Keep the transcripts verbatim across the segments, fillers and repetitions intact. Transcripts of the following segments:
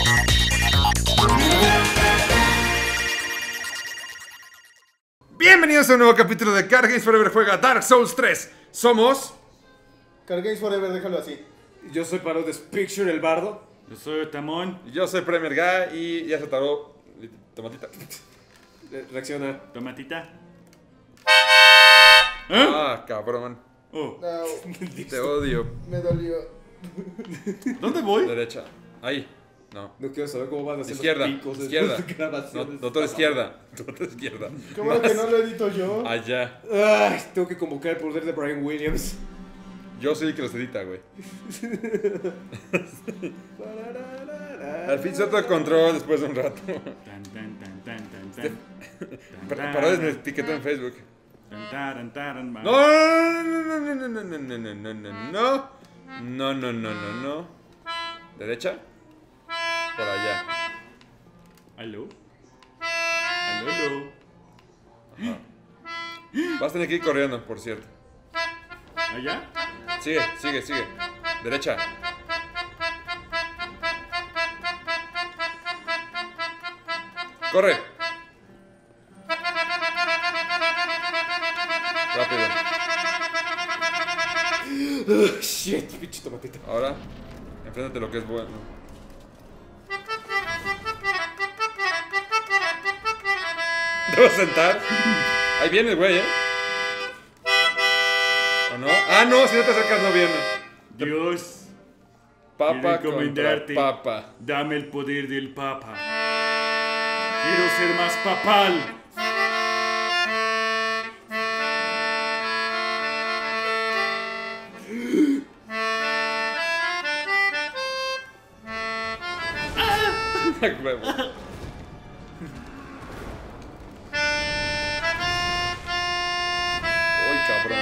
Bienvenidos a un nuevo capítulo de Card Games Forever juega Dark Souls tres. Somos... Card Games Forever, déjalo así. Yo soy Parodes Picture, el bardo. Yo soy Tamón. Yo soy Premier Guy y ya se taró... Tomatita. Reacciona. Tomatita. Ah, cabrón. Oh. No, Te odio. me dolió. ¿Dónde voy? Derecha. Ahí. No. No quiero saber cómo van a ser Izquierda. los picos de Izquierda. estas No, grabaciones. doctor izquierda. Doctor izquierda. ¿Cómo que no lo edito yo? Allá. Ay, tengo que convocar el poder de Brian Williams. Yo soy el que los edita, güey. Al fin suelto el control después de un rato. Tan, tan, tan, tan, tan, tan. Para Parodes me etiquetó en Facebook. Tan, taran, taran, No, no, no, no, no, no, no, no, no, no, no. No, no, no, no, no. ¿Derecha? Por allá. ¿Aló? ¿Aló, aló? Ajá. Vas a tener que ir corriendo, por cierto. ¿Allá? Sigue, sigue, sigue. Derecha. Corre. Rápido. Oh, shit, pinche tomatita. Ahora, enfréntate lo que es bueno. ¿Te vas a sentar? Ahí viene el güey, ¿eh? ¿O no? Ah, no, si no te acercas no viene. Dios, Papa quiero contra encomendarte. papa. Dame el poder del papa. Quiero ser más papal. Huevo. Uy, cabrón.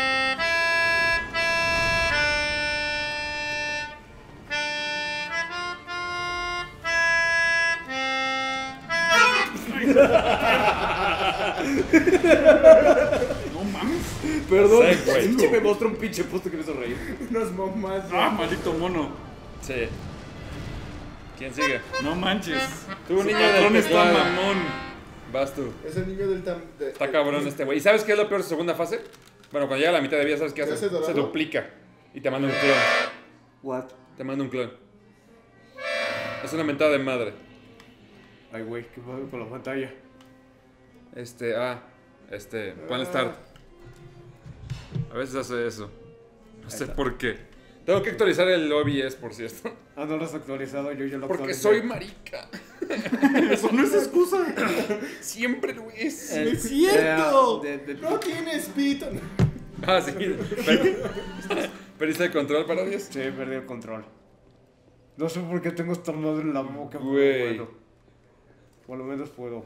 No mames. Perdón, Sí, güey. pinche me mostró un pinche posto que me hizo reír. Unas mamás. Ah, maldito mono. Sí. ¿Quién sigue? No manches. Tú, Su niño patrón del está teclado. mamón. Vas tú. Es el niño del tam... de- Está cabrón este güey. ¿Y sabes qué es lo peor de su segunda fase? Bueno, cuando llega a la mitad de vida, ¿sabes qué ¿Se hace? hace dorado? Se duplica. Y te manda un clon. What? Te manda un clon. Es una mentada de madre. Ay, güey, ¿qué pasa con la pantalla? Este, ah. Este, ponle start. A veces hace eso. No sé está. por qué. Tengo que actualizar el O B S, por cierto. Ah, no lo has actualizado, yo ya lo Porque actualicé. soy marica. Eso no es excusa. Siempre lo es. Eh, ¡Es cierto! eh, de- de- No tienes pito. Ah, sí. Per- ¿Perdiste el control, Parodias? Sí, perdí el control. No sé por qué tengo estornudo en la boca, pero Güey. bueno. Por lo menos puedo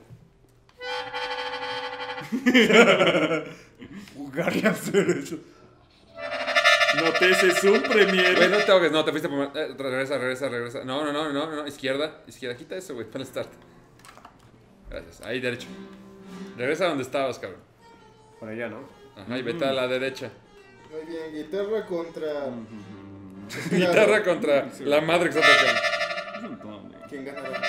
jugar y hacer eso. No te es un premier. Güey, no te ahogues, no, te fuiste por... Eh, regresa, regresa, regresa. No, no, no, no, no, izquierda, izquierda. Quita eso, güey, ponle start. Gracias, ahí derecho. Regresa a donde estabas, cabrón. Por allá, ¿no? Ajá, y vete a la derecha. Muy bien, guitarra contra... Guitarra contra la madre que está tocando. ¿Quién ganará?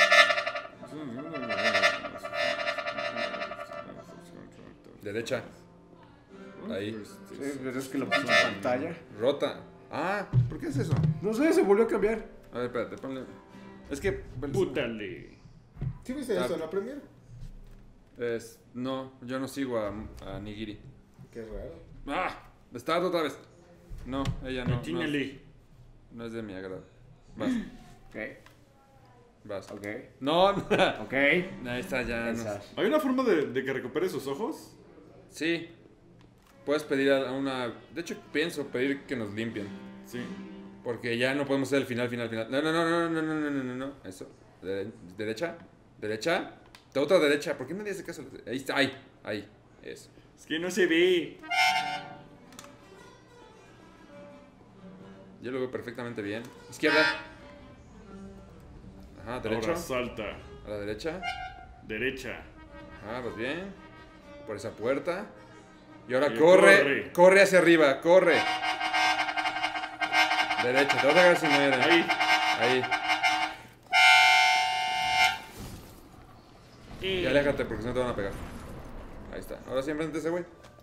Derecha. Ahí. Sí, pero es que lo puse en pantalla. Rota. Ah, ¿por qué es eso? No sé, se volvió a cambiar. A ver, espérate, ponle... Es que... Pútale. ¿Sí viste eso en la Premier? Es... No, yo no sigo a, a Nigiri. Qué raro. ¡Ah! Start otra vez. No, ella no. No, Atínale. no es de mi agrado. Vas, Ok, vas. ok, No, no. ok. Ahí está, ya. No. Esas. ¿Hay una forma de, de que recupere sus ojos? Sí. Puedes pedir a una... De hecho, pienso pedir que nos limpien. Sí. Porque ya no podemos hacer el final, final, final. No, no, no, no, no, no, no, no, no, no. Eso. De- derecha. Derecha. De otra derecha. ¿Por qué nadie hace caso? Ahí está. Ahí. Ahí. Eso. Es que no se ve. Yo lo veo perfectamente bien. Izquierda. Ajá, derecha. Ahora salta. A la derecha. Derecha. Ajá, vas bien. Por esa puerta. Y ahora Y corre, corre. corre. hacia arriba, corre. Derecha, te vas a agarrar si muere. Ahí. Ahí. Y aléjate porque si no te van a pegar. Ahí está. Ahora sí enfrente a ese güey.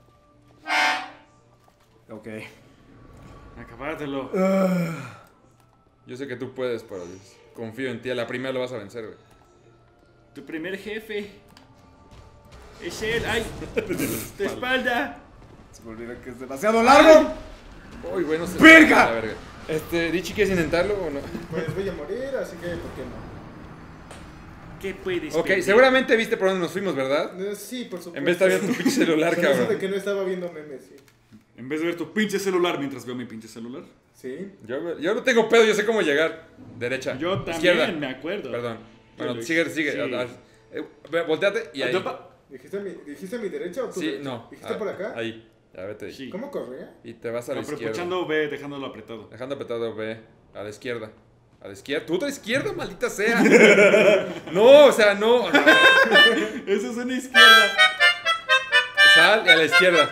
Ok. Acabátelo. Yo sé que tú puedes, pero confío en ti. A la primera lo vas a vencer, güey. Tu primer jefe. Es él. ¡Ay! ¡Tu espalda! Se me olvida que es demasiado largo. Uy, güey, no sé. ¡Verga! La verga. Este, Richie, ¿quieres intentarlo o no? Pues voy a morir, así que ¿por qué no? ¿Qué puedes Ok, pedir? seguramente viste por dónde nos fuimos, ¿verdad? Eh, Sí, por supuesto. En vez de estar viendo tu pinche celular, Con eso de cabrón. que no estaba viendo memes, sí. En vez de ver tu pinche celular mientras veo mi pinche celular. Sí. Yo, yo no tengo pedo, yo sé cómo llegar. Derecha. Yo también Izquierda. me acuerdo. Perdón. Yo Bueno, lo sigue, hice. sigue. Sí. Ah, eh, ve, volteate y ahí. ¿Dijiste mi, ¿Dijiste mi derecha o tu Sí, derecha? no. ¿Dijiste Ah, por acá? Ahí. Ya vete ahí. Sí. ¿Cómo corría? Y te vas a la No, pero izquierda. escuchando, ve dejándolo apretado. Dejando apretado, ve. A la izquierda. A la izquierda. ¿Tu otra izquierda, maldita sea? No, o sea, no. Eso es una izquierda. Sal y a la izquierda.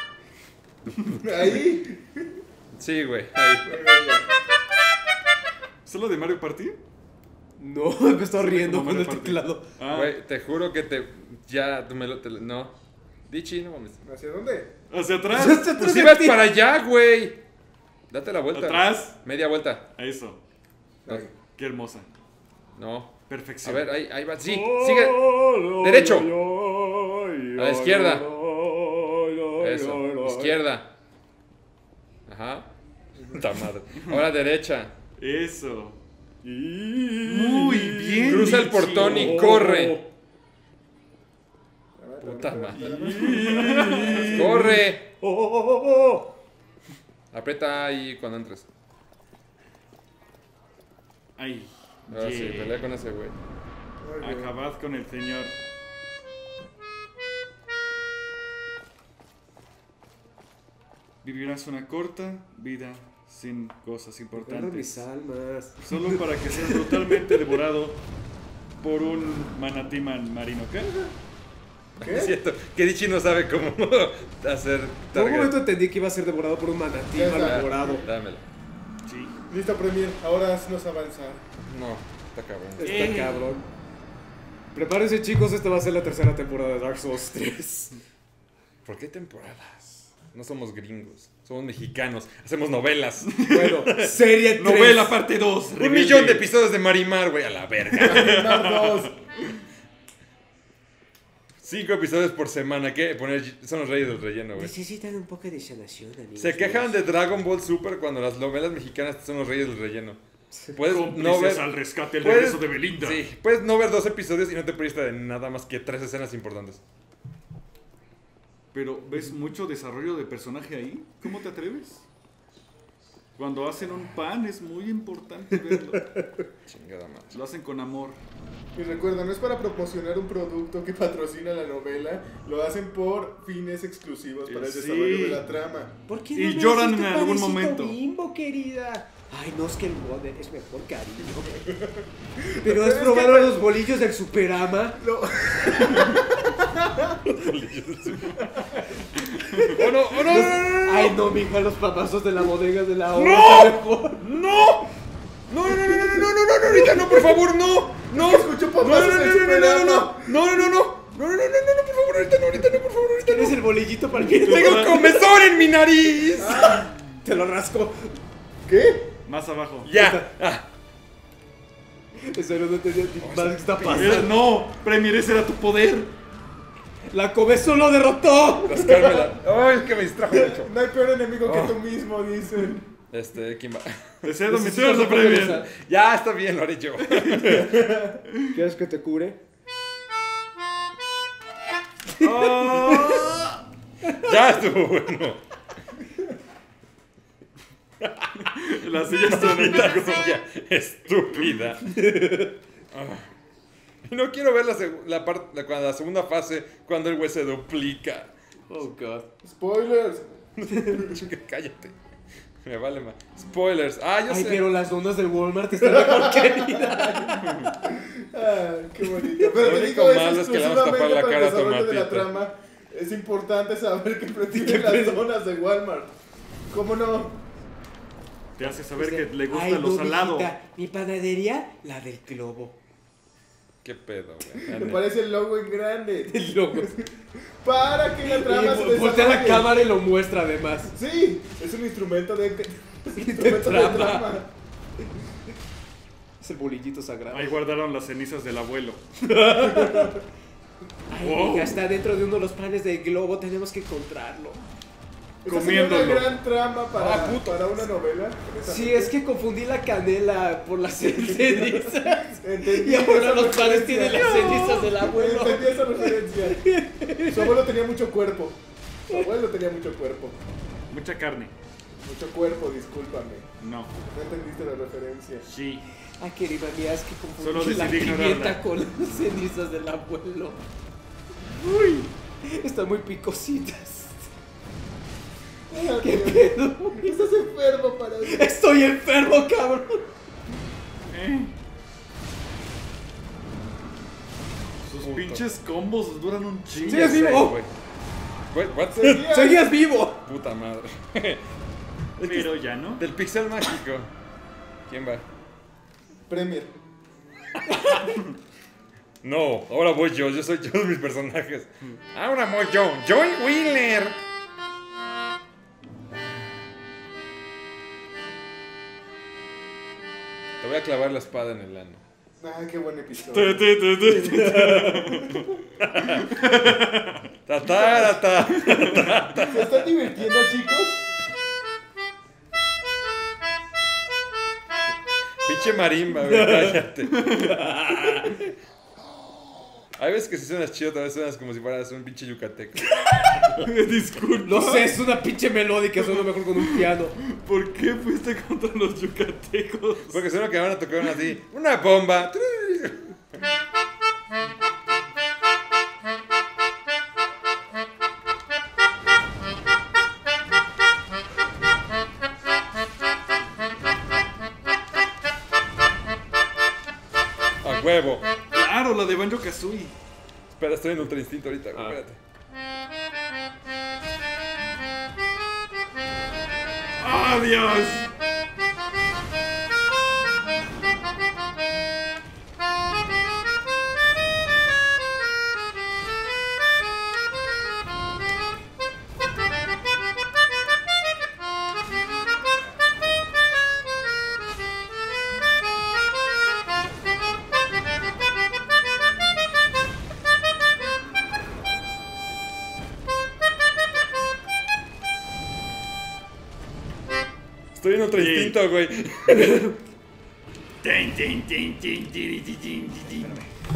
Ahí. Sí, güey. Ahí. ¿Solo de Mario Party? No, me estaba riendo como con el Mario Party. teclado. Ah, Güey, te juro que te. Ya, tú me lo. te lo- no. Dichi, no mames. ¿Hacia dónde? ¿hacia atrás? Pues ibas para allá, güey. Date la vuelta. ¿Atrás? Media vuelta. A eso. Ahí. Qué hermosa. No. A Perfección. ver, ahí, ahí va. Sí, sigue. Derecho. A la izquierda. Eso. Izquierda. Ajá. Puta madre. Ahora derecha. Eso. Muy bien. Cruza el Richie. portón y corre. A ver, Puta a ver, madre. a ver. Corre. Oh, oh, oh, oh. Aprieta ahí cuando entres. Ay. Ahora sí, yeah. pelea con ese güey. Muy bien. Acabad con el señor. Vivirás una corta vida sin cosas Guarda mis importantes. almas. Solo para que seas brutalmente devorado por un manatí man- marino. ¿Qué? ¿Qué? Es cierto, que Dichi no sabe cómo hacer Por un momento target. entendí que iba a ser devorado por un manatí Ya está. mal devorado. Dámelo. Sí. Listo, Premier. Ahora haznos avanzar. No, está cabrón. Está Eh. cabrón. Prepárense, chicos, esta va a ser la tercera temporada de Dark Souls tres. ¿Por qué temporadas? No somos gringos, somos mexicanos, hacemos novelas. Bueno, serie tres. Novela parte dos. Un millón de episodios de Marimar, güey, a la verga. Más dos. Cinco episodios por semana, ¿qué? Poner, son los reyes del relleno, güey. Necesitan un poco de sanación, amigos. Se quejan de Dragon Ball Super cuando las novelas mexicanas son los reyes del relleno. Puedes no Cómplices ver... al rescate, el puedes- regreso de Belinda. Sí, puedes no ver dos episodios y no te perdiste de nada más que tres escenas importantes. Pero, ¿ves mucho desarrollo de personaje ahí? ¿Cómo te atreves? Cuando hacen un pan es muy importante verlo. Chingada madre. Lo hacen con amor. Y recuerda, no es para promocionar un producto que patrocina la novela, lo hacen por fines exclusivos para el Sí. desarrollo de la trama. ¿Por qué Y no me lloran haces tu en algún panecito momento. Bimbo, querida? Ay, no, es que el Mother es mejor, cariño. Pero has probado los bolillos del Superama. ¡Oh, no! ¡Oh, no! no, no, no! Ay, no, mija, los papazos de la bodega de la ¡No! hora. mejor. ¡No! ¡No, no, no, no, no, no, no, no, no, ahorita no, por favor, no! ¡No! Escucho ¡No, no, papazos no, no, del no, no, no, Superama. no! ¡No, no, no, no! ¡No, no, no, no, no, por favor, ahorita no, ahorita no, por favor, ahorita ¿Tienes no! el bolillito para que ¡Tengo comezón en mi nariz! te lo rasco? ¿Qué? Más abajo. ¡Ya! Ah. En serio, no tenía ni madre que está Era- pasando. no, Premier, ese era tu poder. La comezón lo derrotó. Rascármela. ¡Ay, es que me distrajo mucho! No hay peor enemigo que Oh. tú mismo, dicen. Este, ¿quién va? Deseo Necesito meterlo, un poco de Premier. sal. Ya, está bien, lo haré yo. ¿Quieres que te cure? Ah. Ya estuvo bueno. La silla está Maldita silla estúpida. Ah. No quiero ver la, seg- la, part- la, cuando- la segunda fase cuando el güey se duplica. Oh, God. Spoilers. Chica, cállate. Me vale más. Spoilers. Ah, yo Ay, sé. pero las donas del Walmart están mejor querida. Ah, qué bonito. Pero Lo te único digo, es malo es que le vamos a tapar exclusivamente la para cara el a desarrollo de la Tomatito. trama. Es importante saber que prefieren las donas de Walmart. ¿Cómo no? Te hace saber que le gusta Ay, lo no, salado. mijita, mi panadería, la del globo. ¿Qué pedo, güey? Me Ande. parece el logo en grande. El logo. Para que la trama se Y voltea la desarrolle. cámara y lo muestra además. Sí, es un instrumento de, es un instrumento de trama. trama. Es el bolillito sagrado. Ahí guardaron las cenizas del abuelo. Ay, Wow. hija, está dentro de uno de los planes del globo. Tenemos que encontrarlo. Esa sería una Comiéndolo. gran trama para, Ah, puto. para una novela. Sí, es que confundí la canela por las cenizas. Entendí Y ahora esa los planes tienen referencia. las cenizas del abuelo. Entendí esa referencia. Su abuelo tenía mucho cuerpo. Su abuelo tenía mucho cuerpo. Mucha carne. Mucho cuerpo, discúlpame. No. No entendiste la referencia. Sí. Ay, querida mía, es que Solo confundí la decidí pimienta ignorarla. con las cenizas del abuelo. Uy, están muy picositas. Ah, ¿Qué Dios. pedo? Estás enfermo para eso. Estoy enfermo, cabrón. Eh. Sus Puto. pinches combos duran un chingo. Sí, es Ya sé, vivo. güey. Güey, what? Seguía- Seguías vivo. Puta madre. Es que Pero ya no. del pixel mágico. ¿Quién va? Premier. No, ahora voy yo, yo soy yo de mis personajes. Ahora voy yo, Joy Wheeler. Te voy a clavar la espada en el ano. Ay, qué buen Tu, episodio. tu, tu, tu, tu. Ta, ta, ta, ta. ¿Se están divirtiendo, chicos? Pinche marimba, güey, cállate. Hay veces que sí suenas chido, a veces suenas como si fueras un pinche yucateco. Disculpa. No sé, es una pinche melódica, suena mejor con un piano. ¿Por qué fuiste contra los yucatecos? Porque suena que van a tocar una así, una bomba. A huevo. Claro, la de Banjo Kazooie. Espera, estoy en Ultra Instinto ahorita, güey, Ah. espérate. ¡Oh, Dios! Estoy en Ultra Sí. Instinto, güey. Tin, tin, tin, tin, tin, tin, tin, tin.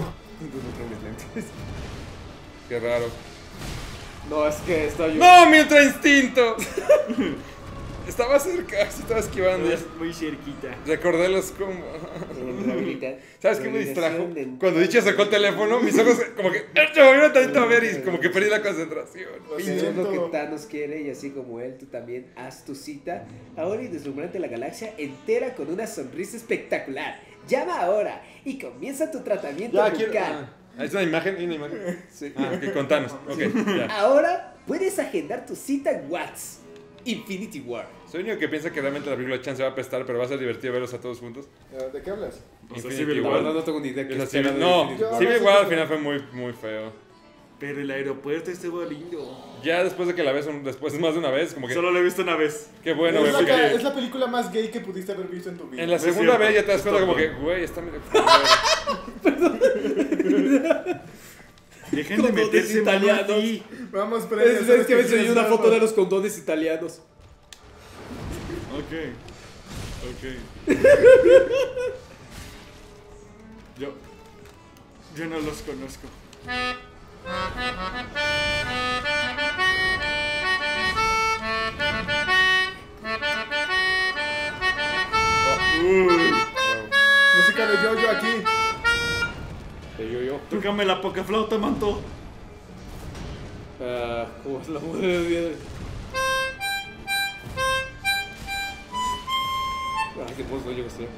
Qué raro. No, es que está yo. ¡No, mi Ultra Instinto! Estaba cerca, se estaba esquivando. Estás muy cerquita. Recordé los combos. ¿Sabes qué me distrajo? Cuando Dicha sacó el teléfono, mis ojos como que se volvieron tantito a ver y como que perdí la concentración. Lo Es lo siento. que Thanos quiere y así como él, tú también haz tu cita. Ahora y deslumbrante la galaxia entera con una sonrisa espectacular. Llama ahora y comienza tu tratamiento Ya, quiero. bucal. Ah, ¿es una imagen? ¿Hay una imagen? Sí. Ah, ok, contanos. Ok, ya. Ahora puedes agendar tu cita en Watts. Infinity War. Soy el único que piensa que realmente la película Chance va a apestar, pero va a ser divertido verlos a todos juntos. ¿De qué hablas? O sea, Infinity Civil La War. War. verdad no tengo ni idea qué Esa espera Civil- de no, Infinity War. Yo- Civil no War sé al qué- final fue muy, muy feo. Pero el aeropuerto estuvo lindo. Ya después de que la ves un- después más de una vez, como que Solo lo he visto una vez. qué bueno, güey. es, la, ca- porque es la película más gay que pudiste haber visto en tu vida. en la No es segunda cierto. vez ya te das cuenta Stop, como que, man. güey, está medio. Dejen de Condones meterse mano italianos. aquí. Vamos, premios. Es, es que me enseñó una foto de los condones italianos. Ok. Ok. Yo. Yo no los conozco. Uy. Música de Jojo aquí. Te yo yo. Tócame la poca flauta, manto. Ah, ¿cómo es la mujer de Ah, qué puedo yo que sé.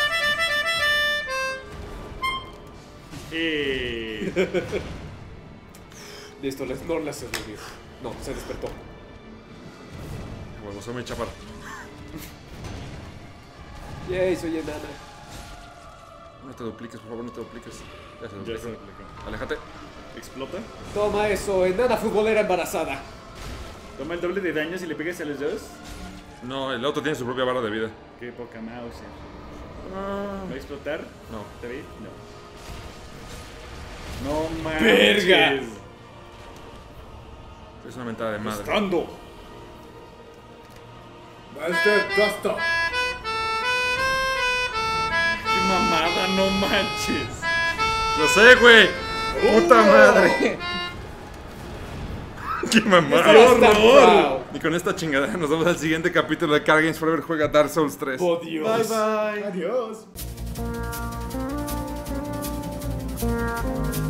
Eh. Listo, les- no le hace dormir. No, se despertó. Bueno, soy muy chaparro. Yay, soy enana. No te dupliques, por favor, no te dupliques. Ya se Ya duplicó. se replicó. Aléjate. Explota. Toma eso, enana futbolera embarazada. Toma el doble de daño si le pegas a los dos. No, el otro tiene su propia barra de vida. Qué poca mouse. ¿Va a explotar? No. ¿David? No. No manches. ¡Verga! Es una mentada de madre. Estando. Master Duster. Qué mamada, no manches. ¡Lo sé, güey! ¡Puta madre! ¡Qué mamada! ¡Qué horror! Y con esta chingadera nos vemos al siguiente capítulo de Card Games Forever Juega Dark Souls tres. ¡Oh, Dios! Bye bye. Adiós.